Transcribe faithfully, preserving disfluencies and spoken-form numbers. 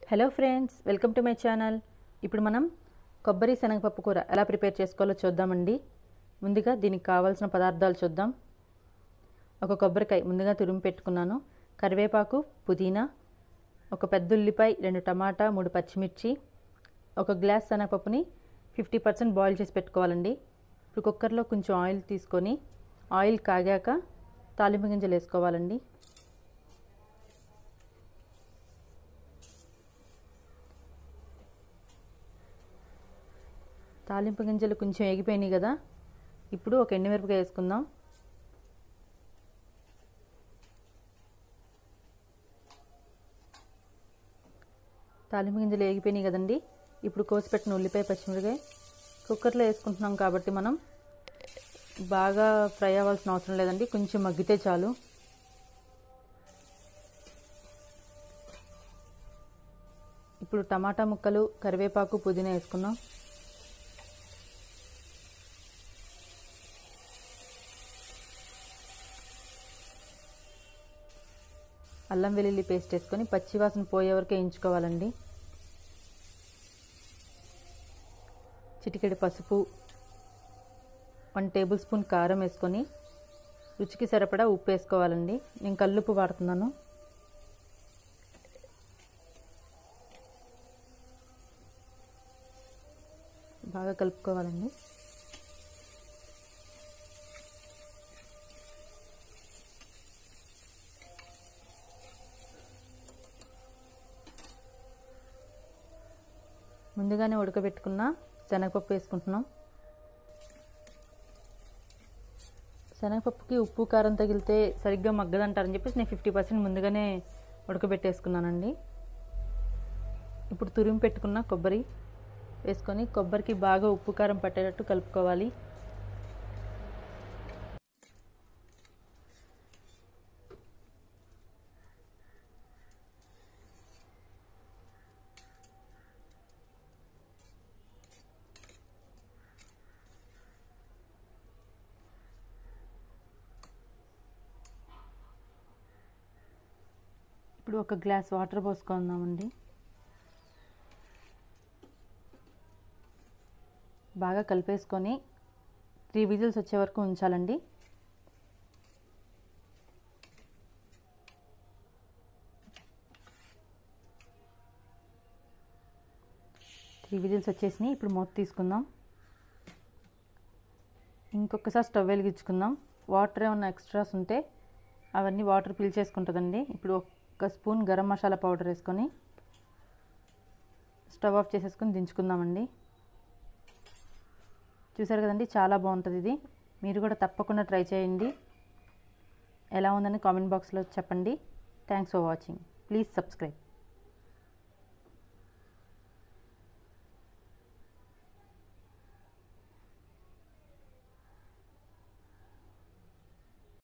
Hello friends, welcome to my channel. ఇప్పుడు మనం కొబ్బరి శనగపప్పు కూర ఎలా ప్రిపేర్ చేసుకోవాలో చూద్దామండి. ముందుగా దీనికి కావాల్సిన పదార్థాలు చూద్దాం. ఒక కొబ్బరికాయ ముందుగా తురిమి పెట్టుకున్నాను, కరివేపాకు, పుదీనా, ఒక పెద్ద ఉల్లిపాయ, రెండు టమాటా, మూడు పచ్చిమిర్చి, ఒక గ్లాస్ శనగపప్పుని ఫిఫ్టీ పర్సెంట్ బాయిల్ చేసి పెట్టుకోవాలండి. ఇప్పుడు కుక్కర్లో కొంచెం ఆయిల్ తీసుకొని ఆయిల్ కాగాక తాలింపు గింజలు వేసుకోవాలండి. తాలింపు గింజలు కొంచెం ఎగిపోయినాయి కదా, ఇప్పుడు ఒక ఎండుమిరపకాయ వేసుకుందాం. తాలింపు గింజలు ఎగిపోయినాయి కదండి, ఇప్పుడు కోసిపెట్టిన ఉల్లిపాయ, పచ్చిమిరపకాయ కుక్కర్లో వేసుకుంటున్నాం కాబట్టి మనం బాగా ఫ్రై అవ్వాల్సిన అవసరం లేదండి, కొంచెం మగ్గితే చాలు. ఇప్పుడు టమాటా ముక్కలు, కరివేపాకు, పుదీనా వేసుకుందాం. అల్లం వెల్లుల్లి పేస్ట్ వేసుకొని పచ్చివాసన పోయే వరకు వేయించుకోవాలండి. చిటికెడు పసుపు, వన్ టేబుల్ స్పూన్ కారం వేసుకొని రుచికి సరిపడా ఉప్పు వేసుకోవాలండి. నేను కల్లుప్పు వాడుతున్నాను. బాగా కలుపుకోవాలండి. ముందుగానే ఉడకబెట్టుకున్న శనగపప్పు వేసుకుంటున్నాం. శనగపప్పుకి ఉప్పు కారం తగిలితే సరిగ్గా మగ్గదంటారని చెప్పేసి నేను ఫిఫ్టీ పర్సెంట్ ముందుగానే ఉడకబెట్టేసుకున్నానండి. ఇప్పుడు తురిమి పెట్టుకున్న కొబ్బరి వేసుకొని కొబ్బరికి బాగా ఉప్పు కారం పట్టేటట్టు కలుపుకోవాలి. ఇప్పుడు ఒక గ్లాస్ వాటర్ పోసుకుందామండి. బాగా కలిపేసుకొని త్రీ విజిల్స్ వచ్చే వరకు ఉంచాలండి. త్రీ విజిల్స్ వచ్చేసినాయి. ఇప్పుడు మూత తీసుకుందాం. ఇంకొకసారి స్టవ్ వెలిగించుకుందాం. వాటర్ ఏమన్నా ఎక్స్ట్రాస్ ఉంటే అవన్నీ వాటర్ పీల్చేసుకుంటుందండి. ఇప్పుడు ఒక స్పూన్ గరం మసాలా పౌడర్ వేసుకొని స్టవ్ ఆఫ్ చేసేసుకొని దించుకుందామండి. చూసారు కదండి, చాలా బాగుంటుంది ఇది. మీరు కూడా తప్పకుండా ట్రై చేయండి. ఎలా ఉందని కామెంట్ బాక్స్లో చెప్పండి. Thanks for watching. Please subscribe.